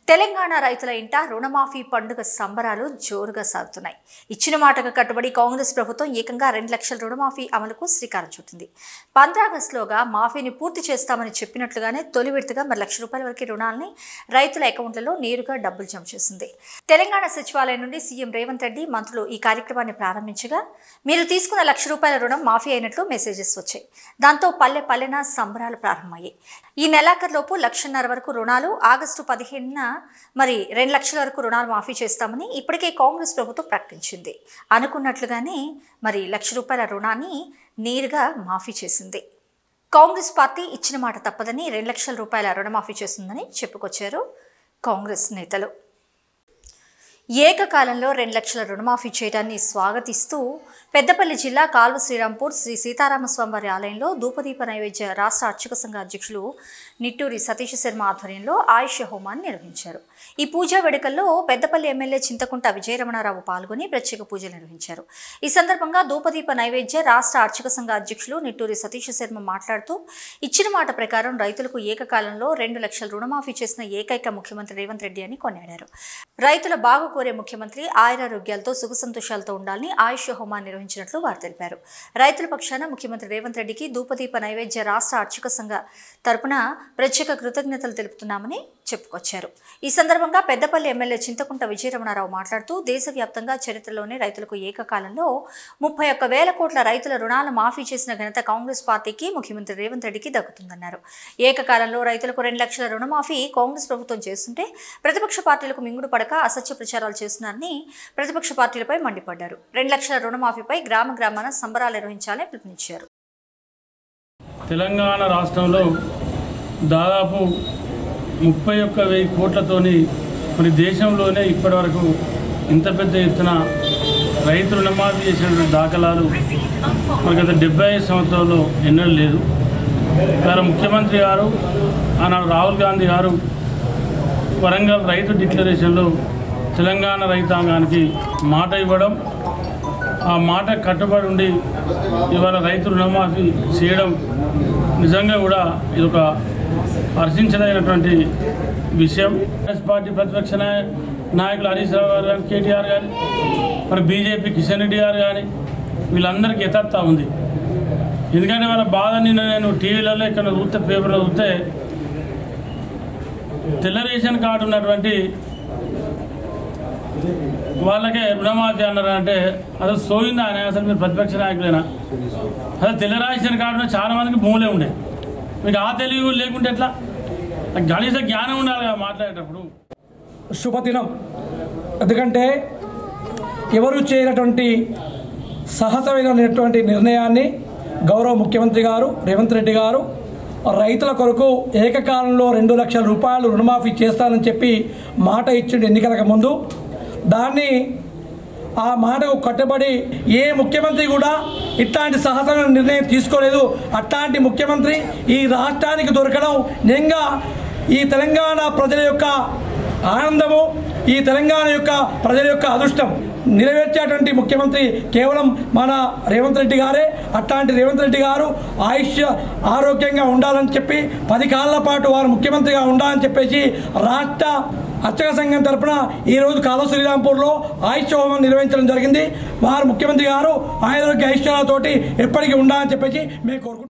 తెలంగాణ రైతుల ఇంట రుణమాఫీ పండుగ సంబరాలు జోరుగా సాగుతున్నాయి. ఇచ్చిన మాటకు కట్టుబడి కాంగ్రెస్ ప్రభుత్వం ఏకంగా 2 లక్షల రుణమాఫీ అమలుకు శ్రీకారం చుట్టింది. 15 ఆగస్టులోగా మాఫీని పూర్తి చేస్తామని చెప్పినట్లుగానే తొలి విడతగా ₹1,00,000 వరకు రుణాలని రైతుల అకౌంట్లలో నేరుగా డబ్బులు జమ చేసింది. తెలంగాణ సచివాలయం నుండి సీఎం రేవంత్ రెడ్డి మంత్రులు ఈ కార్యక్రమాన్ని ప్రారంభించగా మీరు తీసుకున్న ₹1,00,000 రుణం మాఫీ అయినట్లు మెసేజెస్ వచ్చాయి. దాంతో పల్లె పల్లెన సంబరాలు ప్రారంభమయ్యాయి. ఈ నెలాఖరులోపు 1,50,000 వరకు రుణాలు, ఆగస్టు 15న మరి 2 లక్షల వరకు రుణాలు మాఫీ చేస్తామని ఇప్పటికే కాంగ్రెస్ ప్రభుత్వం ప్రకటించింది. అనుకున్నట్లుగానే మరి ₹1,00,000 రుణాన్ని నేరుగా మాఫీ చేసింది. కాంగ్రెస్ పార్టీ ఇచ్చిన మాట తప్పదని ₹2,00,000 రుణమాఫీ చేస్తుందని చెప్పుకొచ్చారు కాంగ్రెస్ నేతలు. ఏకకాలంలో 2 లక్షల రుణమాఫీ చేయడాన్ని స్వాగతిస్తూ పెద్దపల్లి జిల్లా కాల్వ శ్రీరాంపూర్ శ్రీ సీతారామస్వామివారి ఆలయంలో ధూపదీప నైవేద్య రాష్ట్ర అర్చక సంఘ అధ్యక్షులు నిట్టూరి సతీష్ శర్మ ఆధ్వర్యంలో ఆయుష హోమాన్ని నిర్వహించారు. ఈ పూజా వేడుకల్లో పెద్దపల్లి ఎమ్మెల్యే చింతకుంట విజయరమణారావు పాల్గొని ప్రత్యేక పూజలు నిర్వహించారు. ఈ సందర్భంగా ధూపదీప నైవేద్య రాష్ట్ర అర్చక సంఘ అధ్యక్షులు నిట్టూరి సతీష్ శర్మ మాట్లాడుతూ ఇచ్చిన మాట ప్రకారం రైతులకు ఏకకాలంలో 2 లక్షల రుణమాఫీ చేసిన ఏకైక ముఖ్యమంత్రి రేవంత్ రెడ్డి అని కొనియాడారు. రైతుల బాగు కోరే ముఖ్యమంత్రి ఆయురారోగ్యాలతో సుఖ సంతోషాలతో ఉండాలని ఆయుష్ హోమాన్ని నిర్వహించినట్లు వారు తెలిపారు. రైతుల పక్షాన ముఖ్యమంత్రి రేవంత్ రెడ్డికి ధూపదీప నైవేద్య రాష్ట్ర అర్చక సంఘ తరపున ప్రత్యేక కృతజ్ఞతలు తెలుపుతున్నామని చెప్పుకొచ్చారు. ఈ సందర్భంగా పెద్దపల్లి ఎమ్మెల్యే చింతకుంట విజయరమణారావు మాట్లాడుతూ దేశవ్యాప్తంగా చరిత్రలోనే రైతులకు ఏకకాలంలో 31,000 కోట్ల రైతుల రుణాలు మాఫీ చేసిన ఘనత కాంగ్రెస్ పార్టీకి, ముఖ్యమంత్రి రేవంత్ రెడ్డికి దక్కుతుందన్నారు. ఏకకాలంలో రైతులకు 2 లక్షల రుణమాఫీ కాంగ్రెస్ ప్రభుత్వం చేస్తుంటే ప్రతిపక్ష పార్టీలకు మింగుడు పడక అసత్య ప్రచారాలు చేస్తున్నారని ప్రతిపక్ష పార్టీలపై మండిపడ్డారు. 2 లక్షల రుణమాఫీపై గ్రామ గ్రామాన సంబరాలు నిర్వహించాలని పిలుపునిచ్చారు. తెలంగాణ రాష్ట్రంలో దాదాపు 31,000 కోట్లతోని మరి దేశంలోనే ఇప్పటివరకు ఇంత పెద్ద ఎత్తున రైతు రుణమాఫీ చేసినటువంటి దాఖలాలు మరి గత 75 సంవత్సరాల్లో ఎన్నడూ లేదు. ఇవాళ ముఖ్యమంత్రి గారు ఆనాడు రాహుల్ గాంధీ గారు వరంగల్ రైతు డిక్లరేషన్లో తెలంగాణ రైతాంగానికి మాట ఇవ్వడం, ఆ మాట కట్టుబడి ఉండి ఇవాళ రైతు రుణమాఫీ చేయడం నిజంగా కూడా ఇదొక హర్షించదగినటువంటి విషయం. కాంగ్రెస్ పార్టీ ప్రతిపక్ష నాయకులు హరీష్ రావు గారు కానీ, కేటీఆర్ కానీ, మరి బీజేపీ కిషన్ రెడ్డి గారు కానీ వీళ్ళందరికీ యథార్థ ఉంది. ఎందుకంటే వాళ్ళ బాధని నేను టీవీలలో ఇక్కడ చూస్తే, పేపర్లో చూస్తే తెల్ల రేషన్ కార్డు ఉన్నటువంటి వాళ్ళకే రుణమాఫీ అన్నారు. అంటే అసలు సోయిందా అని అసలు మీరు ప్రతిపక్ష నాయకులైనా అసలు తెల్ల రేషన్ కార్డులో చాలా మందికి భూములే ఉండే. మీకు ఆ తెలివి లేకుంటే ఎట్లా? గణిత జ్ఞానం ఉండాలి కదా మాట్లాడేటప్పుడు. శుభదినం. ఎందుకంటే ఎవరు చేయనటువంటి సహజమైనటువంటి నిర్ణయాన్ని గౌరవ ముఖ్యమంత్రి గారు రేవంత్ రెడ్డి గారు రైతుల కొరకు ఏకకాలంలో 2 లక్షల రూపాయలు రుణమాఫీ చేస్తానని చెప్పి మాట ఇచ్చిండు ఎన్నికలకు ముందు. దాన్ని ఆ మాటకు కట్టుబడి ఏ ముఖ్యమంత్రి కూడా ఇట్లాంటి సహజమైన నిర్ణయం తీసుకోలేదు. అట్లాంటి ముఖ్యమంత్రి ఈ రాష్ట్రానికి దొరకడం నిజంగా ఈ తెలంగాణ ప్రజల యొక్క ఆనందము, ఈ తెలంగాణ యొక్క ప్రజల యొక్క అదృష్టం. నెరవేర్చేటువంటి ముఖ్యమంత్రి కేవలం మన రేవంత్ రెడ్డి గారే. అట్లాంటి రేవంత్ రెడ్డి గారు ఆరోగ్యంగా ఉండాలని చెప్పి 10 కాలాల పాటు వారు ముఖ్యమంత్రిగా ఉండాలని చెప్పేసి రాష్ట్ర అర్చక సంఘం తరఫున ఈరోజు కాల్వ శ్రీరాంపూర్లో ఆయుష్ హోమం నిర్వహించడం జరిగింది. వారు ముఖ్యమంత్రి గారు ఆరోగ్య ఐశ్వర్యాలతోటి ఎప్పటికీ ఉండాలని చెప్పేసి మేము కోరుకుంటున్నాం.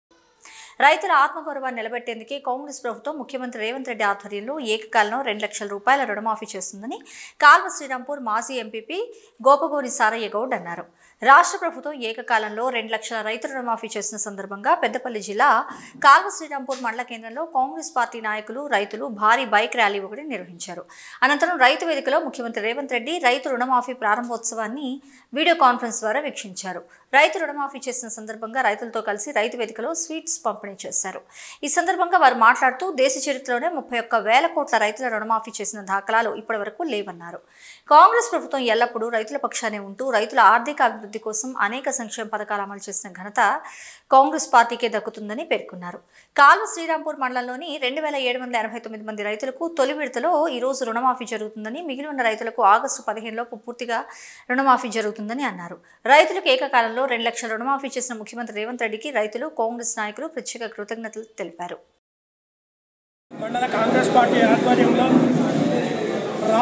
రైతుల ఆత్మగౌరవాన్ని నిలబెట్టేందుకే కాంగ్రెస్ ప్రభుత్వం ముఖ్యమంత్రి రేవంత్ రెడ్డి ఆధ్వర్యంలో ఏకకాలంలో 2 లక్షల రూపాయల రుణమాఫీ చేస్తుందని కాల్వ శ్రీరాంపూర్ మాజీ ఎంపీపీ గోపగోని సారయ్య గౌడ్ అన్నారు. రాష్ట్ర ప్రభుత్వం ఏకకాలంలో 2 లక్షల రైతు రుణమాఫీ చేసిన సందర్భంగా పెద్దపల్లి జిల్లా కాల్వ శ్రీరాంపూర్ మండల కేంద్రంలో కాంగ్రెస్ పార్టీ నాయకులు, రైతులు భారీ బైక్ ర్యాలీ ఒకటి నిర్వహించారు. అనంతరం రైతు వేదికలో ముఖ్యమంత్రి రేవంత్ రెడ్డి రైతు రుణమాఫీ ప్రారంభోత్సవాన్ని వీడియో కాన్ఫరెన్స్ ద్వారా వీక్షించారు. రైతు రుణమాఫీ చేసిన సందర్భంగా రైతులతో కలిసి రైతు వేదికలో స్వీట్స్ పంపిణీ చేశారు. ఈ సందర్భంగా వారు మాట్లాడుతూ దేశ చరిత్రలోనే 31,000 కోట్ల రైతుల రుణమాఫీ చేసిన దాఖలాలు ఇప్పటి వరకు లేవన్నారు. కాంగ్రెస్ ప్రభుత్వం ఎల్లప్పుడూ రైతుల పక్షానే ఉంటూ రైతుల ఆర్థిక అభివృద్ధి కోసం అనేక సంక్షేమ పథకాలు అమలు చేసిన ఘనత కాంగ్రెస్ పార్టీకే దక్కుతుందని పేర్కొన్నారు. కాల్వ శ్రీరాంపూర్ మండలంలోని 2,789 మంది రైతులకు తొలి విడతలో ఈ రోజు రుణమాఫీ జరుగుతుందని, మిగిలి ఉన్న రైతులకు ఆగస్టు 15 లోపు పూర్తిగా రుణమాఫీ జరుగుతుందని అన్నారు. రైతులకు ఏకకాలంలో 2 లక్షల రుణమాఫీ చేసిన ముఖ్యమంత్రి రేవంత్ రెడ్డికి రైతులు, కాంగ్రెస్ నాయకులు ప్రత్యేక కృతజ్ఞతలు తెలిపారు. మండల కాంగ్రెస్ పార్టీ ఆధ్వర్యంలో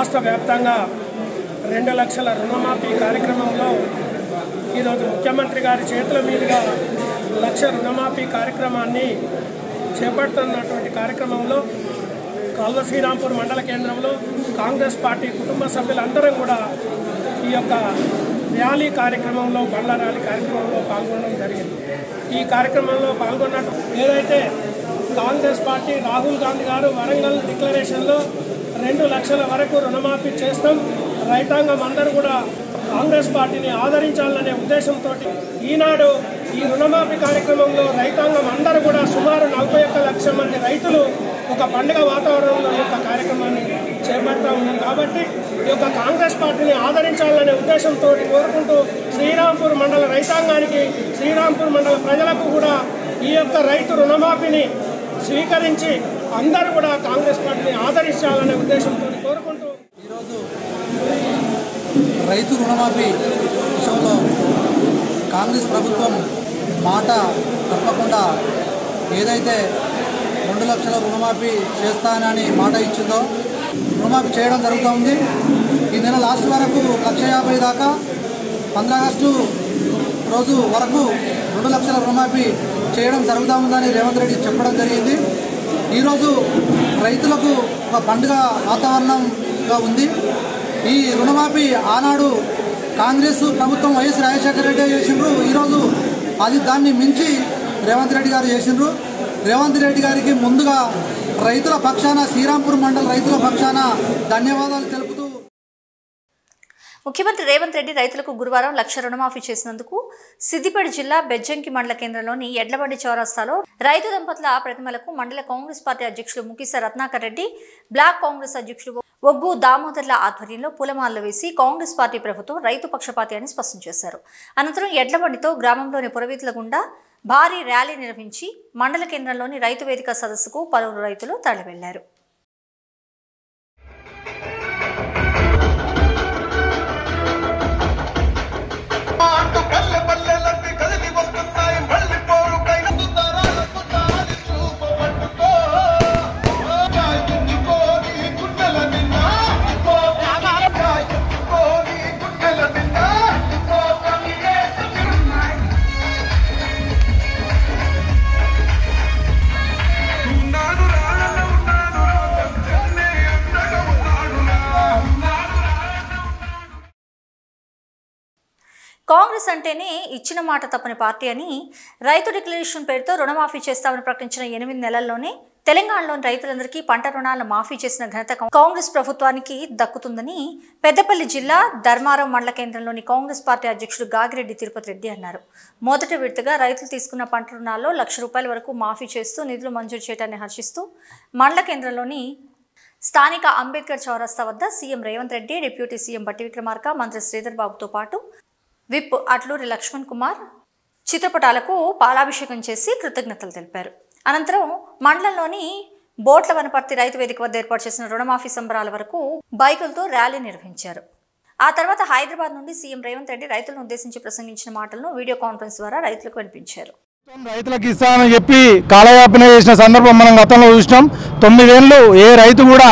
రాష్ట్ర వ్యాప్తంగా 2 లక్షల రుణమాఫీ కార్యక్రమంలో ఈరోజు ముఖ్యమంత్రి గారి చేతుల మీదుగా 1 లక్ష రుణమాఫీ కార్యక్రమాన్ని చేపడుతున్నటువంటి కార్యక్రమంలో కాల్వ శ్రీరాంపూర్ మండల కేంద్రంలో కాంగ్రెస్ పార్టీ కుటుంబ సభ్యులందరం కూడా ఈ యొక్క ర్యాలీ కార్యక్రమంలో బండ్ల ర్యాలీ కార్యక్రమంలో పాల్గొనడం జరిగింది. ఈ కార్యక్రమంలో పాల్గొన్నట్టు ఏదైతే కాంగ్రెస్ పార్టీ రాహుల్ గాంధీ గారు వరంగల్ డిక్లరేషన్లో 2 లక్షల వరకు రుణమాఫీ చేస్తాం, రైతాంగం అందరూ కూడా కాంగ్రెస్ పార్టీని ఆదరించాలనే ఉద్దేశంతో ఈనాడు ఈ రుణమాఫీ కార్యక్రమంలో రైతాంగం అందరూ కూడా సుమారు 41 లక్షల మంది రైతులు ఒక పండుగ వాతావరణంలో ఈ యొక్క కార్యక్రమాన్ని చేపడతా ఉన్నారు. కాబట్టి ఈ యొక్క కాంగ్రెస్ పార్టీని ఆదరించాలనే ఉద్దేశంతో కోరుకుంటూ శ్రీరాంపూర్ మండల రైతాంగానికి, శ్రీరాంపూర్ మండల ప్రజలకు కూడా ఈ యొక్క రైతు రుణమాఫీని స్వీకరించి అందరూ కూడా కాంగ్రెస్ పార్టీని ఆదరించాలనే ఉద్దేశంతో కోరుకుంటూ ఈరోజు రైతు రుణమాఫీ విషయంలో కాంగ్రెస్ ప్రభుత్వం మాట తప్పకుండా ఏదైతే 2 లక్షల రుణమాఫీ చేస్తానని మాట ఇచ్చిందో రుణమాఫీ చేయడం జరుగుతుంది. ఈ నెల లాస్ట్ వరకు 1,50,000 దాకా 15 ఆగస్టు రోజు వరకు 2 లక్షల రుణమాఫీ చేయడం జరుగుతుందని రేవంత్ రెడ్డి చెప్పడం జరిగింది. ఈరోజు రైతులకు ఒక పండుగ వాతావరణంగా ఉంది. ఈ రుణమాఫీ ఆనాడు కాంగ్రెస్ ప్రభుత్వం వైఎస్ రాజశేఖర రెడ్డి చేసిండ్రు. ఈరోజు అది దాన్ని మించి రేవంత్ రెడ్డి గారు చేసిండ్రు. రేవంత్ రెడ్డి గారికి ముందుగా రైతుల పక్షాన, శ్రీరాంపూర్ మండల రైతుల పక్షాన ధన్యవాదాలు తెలుపుతూ ముఖ్యమంత్రి రేవంత్ రెడ్డి రైతులకు గురువారం 1 లక్ష రుణమాఫీ చేసినందుకు సిద్దిపేట జిల్లా బెజ్జంకి మండల కేంద్రంలోని ఎడ్లబండి చౌరస్తాలో రైతు దంపతుల ప్రతిమలకు మండల కాంగ్రెస్ పార్టీ అధ్యక్షులు ముకిస రత్నాకర్ రెడ్డి, బ్లాక్ కాంగ్రెస్ అధ్యక్షులు ఒగ్గు దామోదర్ల ఆధ్వర్యంలో పూలమాలలు వేసి కాంగ్రెస్ పార్టీ ప్రభుత్వం రైతు పక్షపాతి అని స్పష్టం చేశారు. అనంతరం ఎడ్లబండితో గ్రామంలోని పురవీధుల గుండా భారీ ర్యాలీ నిర్వహించి మండల కేంద్రంలోని రైతు వేదిక సదస్సుకు పలువురు రైతులు తరలివెళ్లారు. కాంగ్రెస్ అంటేనే ఇచ్చిన మాట తప్పని పార్టీ అని రైతు డిక్లరేషన్ పేరుతో రుణమాఫీ చేస్తామని ప్రకటించిన 8 నెలల్లోనే తెలంగాణలోని రైతులందరికీ పంట రుణాలను మాఫీ చేసిన ఘనత కాంగ్రెస్ ప్రభుత్వానికి దక్కుతుందని పెద్దపల్లి జిల్లా ధర్మారం మండల కేంద్రంలోని కాంగ్రెస్ పార్టీ అధ్యక్షుడు గాగిరెడ్డి తిరుపతి రెడ్డి అన్నారు. మొదటి విడతగా రైతులు తీసుకున్న పంట రుణాల్లో ₹1,00,000 వరకు మాఫీ చేస్తూ నిధులు మంజూరు చేయడాన్ని హర్షిస్తూ మండల కేంద్రంలోని స్థానిక అంబేద్కర్ చౌరస్తా వద్ద CM Revanth Reddy, deputy CM Bhatti Vikramarka, మంత్రి శ్రీధర్ బాబుతో పాటు విప్ అట్లూరి లక్ష్మణ్ కుమార్ చిత్రపటాలకు పాలాభిషేకం చేసి కృతజ్ఞతలు తెలిపారు. అనంతరం మండలంలోని బోట్ల వనపర్తి రైతు వేదిక వద్ద ఏర్పాటు చేసిన రుణమాఫీ సంబరాల వరకు బైకులతో ర్యాలీ నిర్వహించారు. ఆ తర్వాత హైదరాబాద్ నుండి సీఎం రేవంత్ రెడ్డి రైతులను ఉద్దేశించి ప్రసంగించిన మాటలను వీడియో కాన్ఫరెన్స్ ద్వారా రైతులకు వినిపించారు. రైతులకు ఇస్తానని చెప్పి కాలయాపన చేసిన సందర్భం మనం గతంలో చూసినాం. 9 ఏళ్ళు ఏ రైతు కూడా,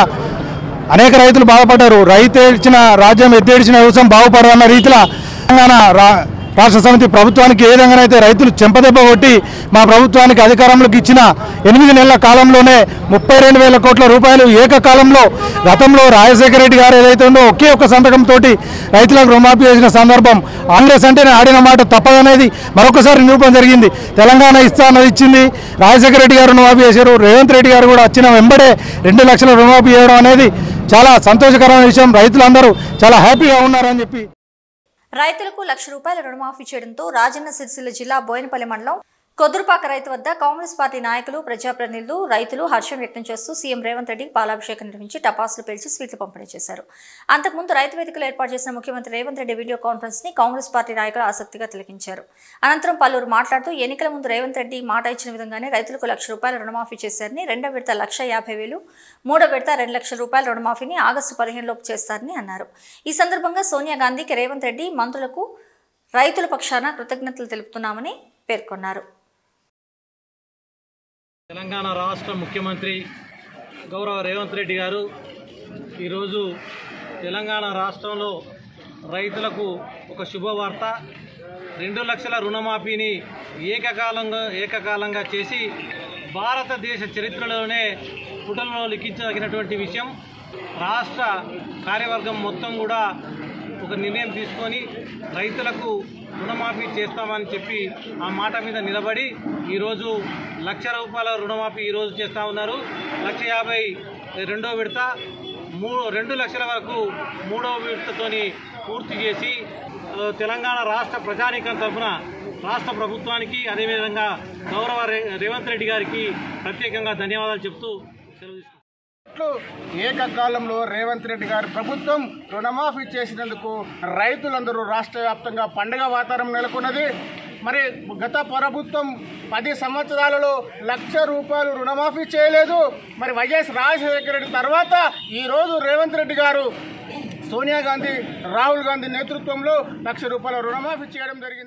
అనేక రైతులు బాధపడ్డారు. రైతు ఇచ్చిన రాజ్యం ఎత్తేడిచిన వ్యవసాయం బాగుపడదన్న రీతిలో తెలంగాణ రాష్ట్ర సమితి ప్రభుత్వానికి ఏ విధంగానైతే రైతులు చెంపదెబ్బ కొట్టి మా ప్రభుత్వానికి అధికారంలోకి ఇచ్చిన 8 నెలల కాలంలోనే 32,000 కోట్ల రూపాయలు ఏకకాలంలో గతంలో రాజశేఖర రెడ్డి గారు ఏదైతే ఉందో ఒకే ఒక్క సంతకంతో రైతులకు రుణమాఫీ చేసిన సందర్భం కాంగ్రెస్ అంటేనే ఆడిన మాట తప్పదనేది మరొకసారి నిరూపణ జరిగింది. తెలంగాణ ఇస్తా అన్నది ఇచ్చింది, రాజశేఖర రెడ్డి గారు రుణమాఫీ చేశారు. రేవంత్ రెడ్డి గారు కూడా వచ్చిన వెంబడే 2 లక్షల రుణమాఫీ చేయడం అనేది చాలా సంతోషకరమైన విషయం. రైతులందరూ చాలా హ్యాపీగా ఉన్నారని చెప్పి రైతులకు ₹1,00,000 రుణమాఫీ చేయడంతో రాజన్న సిరిసిల్ల జిల్లా బోయినపల్లి మండలం కొదురుపాక రైతు వద్ద కాంగ్రెస్ పార్టీ నాయకులు, ప్రజాప్రతినిధులు, రైతులు హర్షం వ్యక్తం చేస్తూ సీఎం రేవంత్ రెడ్డికి పాలాభిషేకం నిర్వహించి టపాసులు పేల్చి స్వీట్లు పంపిణీ చేశారు. అంతకుముందు రైతు వేదికలో ఏర్పాటు చేసిన ముఖ్యమంత్రి రేవంత్ రెడ్డి వీడియో కాన్ఫరెన్స్ ని కాంగ్రెస్ పార్టీ నాయకులు ఆసక్తిగా తిలకించారు. అనంతరం పలువురు మాట్లాడుతూ ఎన్నికల ముందు రేవంత్ రెడ్డి మాట ఇచ్చిన విధంగానే రైతులకు ₹1,00,000 రుణమాఫీ చేశారని, 2వ విడత ₹1,50,000, 3వ విడత ₹2,00,000 రుణమాఫీని ఆగస్టు 15 లోపు చేస్తారని అన్నారు. ఈ సందర్భంగా సోనియా గాంధీకి రేవంత్ రెడ్డి, మంత్రులకు రైతుల పక్షాన కృతజ్ఞతలు తెలుపుతున్నామని పేర్కొన్నారు. తెలంగాణ రాష్ట్ర ముఖ్యమంత్రి గౌరవ రేవంత్ రెడ్డి గారు ఈరోజు తెలంగాణ రాష్ట్రంలో రైతులకు ఒక శుభవార్త. 2 లక్షల రుణమాఫీని ఏకకాలంగా చేసి భారతదేశ చరిత్రలోనే పుటల్లో లిఖించదగినటువంటి విషయం. రాష్ట్ర కార్యవర్గం మొత్తం కూడా ఒక నిర్ణయం తీసుకొని రైతులకు రుణమాఫీ చేస్తామని చెప్పి ఆ మాట మీద నిలబడి ఈరోజు ₹1,00,000 రుణమాఫీ ఈరోజు చేస్తూ ఉన్నారు. 1,50,000 రెండో విడత, 2 లక్షల వరకు మూడవ విడతతోని పూర్తి చేసి తెలంగాణ రాష్ట్ర ప్రజానీకం తరఫున రాష్ట్ర ప్రభుత్వానికి అదేవిధంగా గౌరవ రేవంత్ రెడ్డి గారికి ప్రత్యేకంగా ధన్యవాదాలు చెప్తూ సెలవు తీసుకుంటాం. ఏకకాలంలో రేవంత్ రెడ్డి గారి ప్రభుత్వం రుణమాఫీ చేసినందుకు రైతులందరూ రాష్ట్ర వ్యాప్తంగా పండుగ వాతావరణం నెలకొన్నది. మరి గత ప్రభుత్వం 10 సంవత్సరాలలో ₹1,00,000 రుణమాఫీ చేయలేదు. మరి వైఎస్ రాజశేఖర రెడ్డి తర్వాత ఈరోజు రేవంత్ రెడ్డి గారు సోనియా గాంధీ, రాహుల్ గాంధీ నేతృత్వంలో ₹1,00,000 రుణమాఫీ చేయడం జరిగింది.